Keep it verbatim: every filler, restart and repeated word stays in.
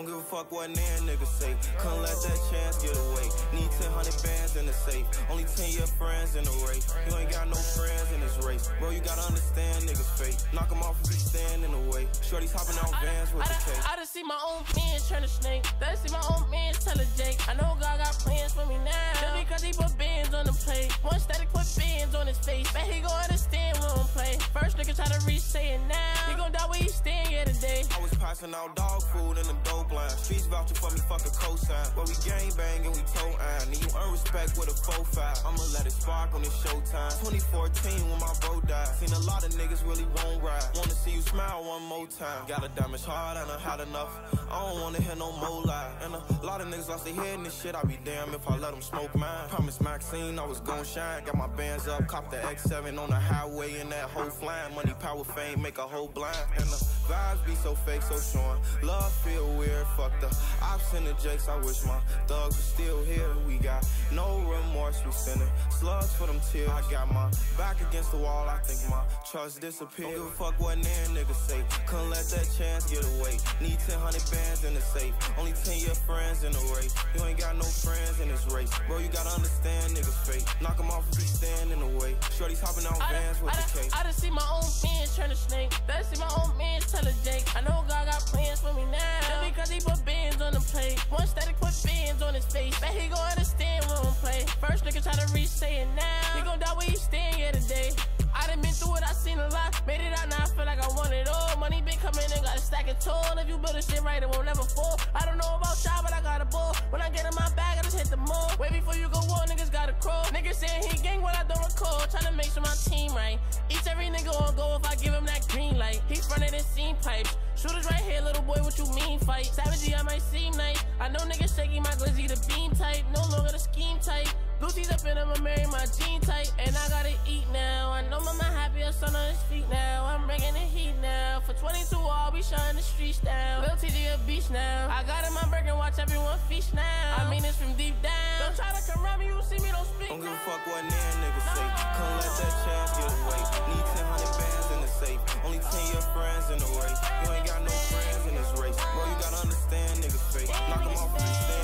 Don't give a fuck what nan niggas say. Couldn't let that chance get away. Need ten hundred bands in the safe. Only ten year friends in the race. You ain't got no friends in this race. Bro, you gotta understand niggas fake. Knock them off if you stand in the way. Shorty's hopping out vans with the cake. I done see my own fans turn to snake. Done see my own man tell a Jake. I know God got plans for me now. Just because he put bands on the plate. One static put bands on his face. Bet he gon' understand when I'm play. First nigga try to reach, say it now. He gon' die where he stand here today. I was passing out dog food in the dope line. Streets vouching for me, fuck a cosign. But we gang bang and we toe iron. And you earn respect with a four five. I'ma let it spark on this showtime. twenty fourteen when my bro died. Seen a lot of niggas really won't ride. Wanna see you smile one more time. Got a damage hard and I had enough. I don't wanna hear no more lie. And a lot of niggas lost their head in this shit. I'd be damn if I let them smoke mine. Promise Maxine I was gon' shine. Got my bands up, cop the X seven on the highway and that whole flying. Money, power, fame, make a whole blind. And the vibes be so fake, so showing. Love feel weird, fuck the ops and the jakes. I wish my thugs were still here. We got no remorse, we sending slugs for them tears. I got my back against the wall, I think my trust disappeared. Don't give a fuck what nan niggas say. Couldn't let that chance get away. Need ten hundred bands in the safe. Only ten year friends in the race. You ain't got no friends in this race. Bro, you gotta understand niggas fake. Knock them off if you stand in the way. Shorty's hopping out vans with the cake. I done see my own fans turn to snake. Done see my own man tell a Jake. I know God got plans for me now. Just because he put bands on the plate. One static put bands on his face. Bet he gon' understand when I'm play. First nigga try to reach, say it now. He gon' die where he stand here today. I done been through it, I seen a lot. Made it out, now I feel like I want it all. Money been coming in, got a stack of tall. If you build a shit right, it won't never fall. I don't know about y'all, but I got a ball. When I get in my bag, I just hit the mall. Way before you go war, niggas gotta crawl. Niggas saying he gang, what I don't recall. Tryna make sure my team right. Each every nigga on go if I give him that green light. He fronted and seen pipes. Shooters right here, little boy, what you mean fight? Savagey, I might seem nice. I know niggas shaky, my glizzy the beam type. No longer the scheme type. Blue tees up in him, I marry my jean type. And I gotta eat now. I know mama happy, her son on his feet now. I'm bringing the heat now. For twenty-two, I'll be shutting the streets down. Lil T G a beach now. I got in my burger and watch everyone feast now. I mean this from deep down. Don't try to come around me, you see me, don't speak. Don't give a fuck what nan niggas say. Couldn't let that chance get away. Need ten hundred bands in the safe. Only ten year friends in the race. You ain't got no friends in this race. Bro, you gotta understand niggas fake. Knock them off if you stand